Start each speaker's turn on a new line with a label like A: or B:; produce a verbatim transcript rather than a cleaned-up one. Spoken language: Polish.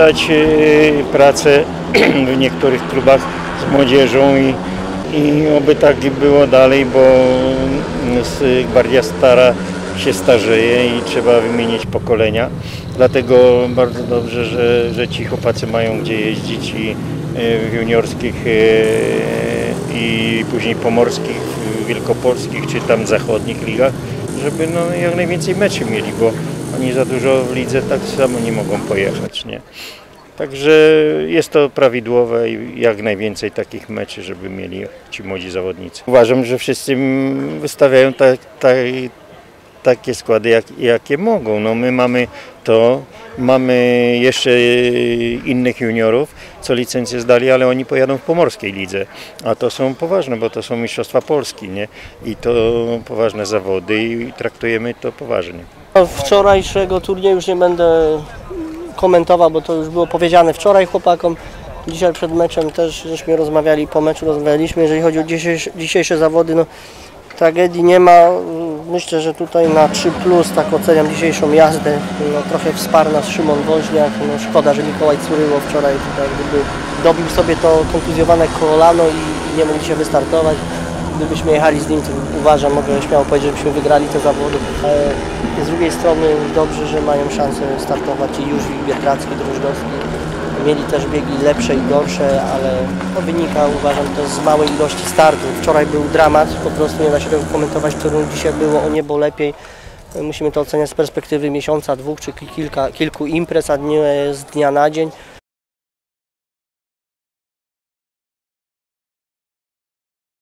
A: widać pracę w niektórych klubach z młodzieżą i, i oby tak było dalej, bo Gwardia Stara się starzeje i trzeba wymienić pokolenia. Dlatego bardzo dobrze, że, że ci chłopacy mają gdzie jeździć i w juniorskich i później pomorskich, wielkopolskich czy tam zachodnich ligach, żeby no, jak najwięcej meczy mieli, bo oni za dużo w lidze tak samo nie mogą pojechać, nie? Także jest to prawidłowe i jak najwięcej takich meczy, żeby mieli ci młodzi zawodnicy. Uważam, że wszyscy wystawiają ta, ta, takie składy, jak, jakie mogą. No my mamy to, mamy jeszcze innych juniorów, co licencję zdali, ale oni pojadą w pomorskiej lidze. A to są poważne, bo to są mistrzostwa Polski, nie? I to poważne zawody i traktujemy to poważnie.
B: Wczorajszego turnieju już nie będę komentował, bo to już było powiedziane wczoraj chłopakom. Dzisiaj przed meczem też żeśmy rozmawiali, po meczu rozmawialiśmy. Jeżeli chodzi o dzisiejsze, dzisiejsze zawody, no tragedii nie ma. Myślę, że tutaj na trzy plus tak oceniam dzisiejszą jazdę. No, trochę wsparł nas Szymon Woźniak. No, szkoda, że Mikołaj Curyło wczoraj tutaj gdyby dobił sobie to kontuzjowane kolano i nie mógł się wystartować. Gdybyśmy jechali z nim, to uważam, mogę śmiało powiedzieć, żebyśmy wygrali te zawody. Ale z drugiej strony dobrze, że mają szansę startować i już i Bietracki, Drożdowski. Mieli też biegi lepsze i gorsze, ale to wynika, uważam, to z małej ilości startów. Wczoraj był dramat, po prostu nie da się tego komentować, którą dzisiaj było o niebo lepiej. Musimy to oceniać z perspektywy miesiąca, dwóch czy kilka, kilku imprez, a nie z dnia na dzień.